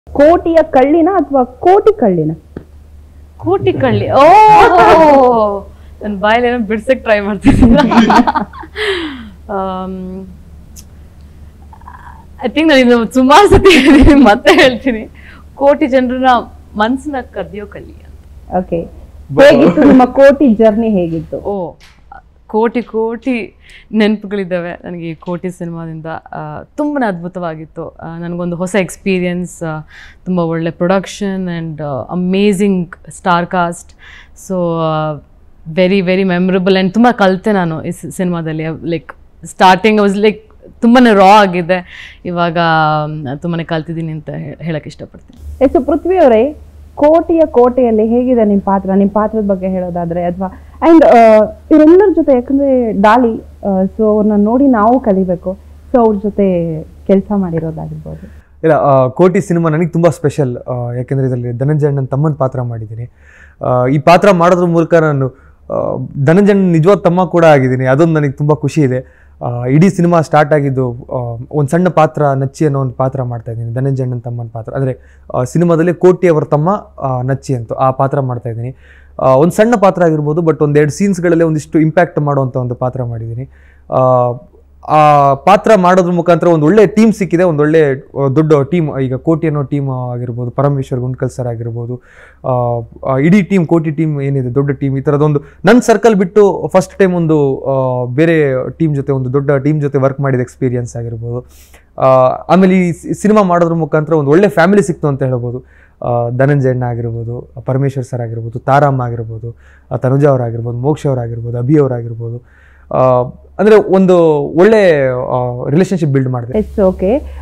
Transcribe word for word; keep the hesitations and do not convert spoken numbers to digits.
ಕೋಟಿಯ ಕಳ್ಳಿನ ಅಥವಾ ಕೋಟಿ ಕಳ್ಳಿನ? ಕೋಟಿ ಕಳ್ಳಿ. ಓ ನನ್ನ ಬಾಯಲ್ಲಿ ಏನೋ ಬಿಡ್ಸಕ್ ಟ್ರೈ ಮಾಡ್ತಿದ್ದೀನಿ. ಐ ಥಿಂಕ್ ನಾನು ಇದು ಸುಮಾರು ಸತಿ ಮತ್ತೆ ಹೇಳ್ತೀನಿ, ಕೋಟಿ ಜನರನ್ನ ಮನ್ಸನ್ನ ಕದಿಯೋ ಕಳ್ಳಿ ಅಂತ. ಓಕೆ, ಹೇಗಿತ್ತು ನಿಮ್ಮ ಕೋಟಿ ಜರ್ನಿ? ಹೇಗಿತ್ತು? ಓ, ಕೋಟಿ ಕೋಟಿ ನೆನಪುಗಳಿದ್ದಾವೆ ನನಗೆ ಈ ಕೋಟಿ ಸಿನಿಮಾದಿಂದ. ತುಂಬಾ ಅದ್ಭುತವಾಗಿತ್ತು. ನನಗೊಂದು ಹೊಸ ಎಕ್ಸ್ಪೀರಿಯನ್ಸ್, ತುಂಬ ಒಳ್ಳೆ production and amazing star cast. So very very memorable and ತುಂಬ ಕಲಿತೆ ನಾನು ಈ ಸಿನಿಮಾದಲ್ಲಿ. ಲೈಕ್ ಸ್ಟಾರ್ಟಿಂಗ್ ವಾಸ್ ಲೈಕ್ ತುಂಬಾ ರಾ ಆಗಿದೆ, ಇವಾಗ ತುಂಬಾ ಕಲ್ತಿದ್ದೀನಿ ಅಂತ ಹೇಳಕ್ಕೆ ಇಷ್ಟಪಡ್ತೀನಿ. ಸೊ ಪೃಥ್ವಿ ಅವರೇ, ಕೋಟಿಯ ಕೋಟೆಯಲ್ಲಿ ಹೇಗಿದೆ ನಿಮ್ಮ ಪಾತ್ರ? ನಿಮ್ಮ ಪಾತ್ರದ ಬಗ್ಗೆ ಹೇಳೋದಾದ್ರೆ, ಅಥವಾ ಆ್ಯಂಡ್ ಇವರೆಲ್ಲರ ಜೊತೆ, ಯಾಕಂದರೆ ಡಾಲಿ, ಸೊ ಅವ್ರನ್ನ ನೋಡಿ ನಾವು ಕಲಿಬೇಕು. ಸೊ ಅವ್ರ ಜೊತೆ ಕೆಲಸ ಮಾಡಿರೋದಾಗಿರ್ಬೋದು. ಇಲ್ಲ, ಕೋಟಿ ಸಿನಿಮಾ ನನಗೆ ತುಂಬ ಸ್ಪೆಷಲ್. ಯಾಕೆಂದರೆ ಇದರಲ್ಲಿ ಧನಂಜಯ ನನ್ನ ತಮ್ಮನ ಪಾತ್ರ ಮಾಡಿದ್ದೀನಿ. ಈ ಪಾತ್ರ ಮಾಡೋದ್ರ ಮೂಲಕ ನಾನು ಧನಂಜಯನ ನಿಜವಾದ ತಮ್ಮ ಕೂಡ ಆಗಿದ್ದೀನಿ. ಅದೊಂದು ನನಗೆ ತುಂಬ ಖುಷಿ ಇದೆ. ಇಡೀ ಸಿನಿಮಾ ಸ್ಟಾರ್ಟ್ ಆಗಿದ್ದು ಒಂದು ಸಣ್ಣ ಪಾತ್ರ, ನಚ್ಚಿ ಅನ್ನೋ ಒಂದು ಪಾತ್ರ ಮಾಡ್ತಾ ಇದ್ದೀನಿ, ಧನಂಜಯನ ತಮ್ಮನ ಪಾತ್ರ. ಅಂದರೆ ಸಿನಿಮಾದಲ್ಲಿ ಕೋಟಿ ಅವರ ತಮ್ಮ ನಚ್ಚಿ ಅಂತ ಆ ಪಾತ್ರ ಮಾಡ್ತಾ ಇದ್ದೀನಿ. ಒಂದು ಸಣ್ಣ ಪಾತ್ರ ಆಗಿರ್ಬೋದು, ಬಟ್ ಒಂದೆರಡು ಸೀನ್ಸ್ಗಳಲ್ಲೇ ಒಂದಿಷ್ಟು ಇಂಪ್ಯಾಕ್ಟ್ ಮಾಡುವಂಥ ಒಂದು ಪಾತ್ರ ಮಾಡಿದ್ದೀನಿ. ಆ ಪಾತ್ರ ಮಾಡೋದ್ರ ಮುಖಾಂತರ ಒಂದು ಒಳ್ಳೆ ಟೀಮ್ ಸಿಕ್ಕಿದೆ, ಒಂದು ಒಳ್ಳೆ ದೊಡ್ಡ ಟೀಮ್. ಈಗ ಕೋಟಿ ಅನ್ನೋ ಟೀಮ್ ಆಗಿರ್ಬೋದು, ಪರಮೇಶ್ವರ್ ಗುಂಡ್ಕಲ್ ಸರ್ ಆಗಿರ್ಬೋದು, ಇಡೀ ಟೀಮ್, ಕೋಟಿ ಟೀಮ್ ಏನಿದೆ ದೊಡ್ಡ ಟೀಮ್. ಈ ಥರದೊಂದು ನನ್ನ ಸರ್ಕಲ್ ಬಿಟ್ಟು ಫಸ್ಟ್ ಟೈಮ್ ಒಂದು ಬೇರೆ ಟೀಮ್ ಜೊತೆ, ಒಂದು ದೊಡ್ಡ ಟೀಮ್ ಜೊತೆ ವರ್ಕ್ ಮಾಡಿದ ಎಕ್ಸ್ಪೀರಿಯನ್ಸ್ ಆಗಿರ್ಬೋದು. ಆಮೇಲೆ ಈ ಸಿನಿಮಾ ಮಾಡೋದ್ರ ಮುಖಾಂತರ ಒಂದು ಒಳ್ಳೆ ಫ್ಯಾಮಿಲಿ ಸಿಕ್ತು ಅಂತ ಹೇಳ್ಬೋದು. ಧನಂಜಯಣ್ಣ ಆಗಿರ್ಬೋದು, ಪರಮೇಶ್ವರ್ ಸರ್ ಆಗಿರ್ಬೋದು, ತಾರಮ್ಮ ಆಗಿರ್ಬೋದು, ತನುಜಾ ಅವರಾಗಿರ್ಬೋದು, ಮೋಕ್ಷ ಅವರಾಗಿರ್ಬೋದು, ಅಭಿ ಅವರಾಗಿರ್ಬೋದು. ಅಂದರೆ ಒಂದು ಒಳ್ಳೆ ರಿಲೇಷನ್ಶಿಪ್ ಬಿಲ್ಡ್ ಮಾಡಿದೆ. It's okay.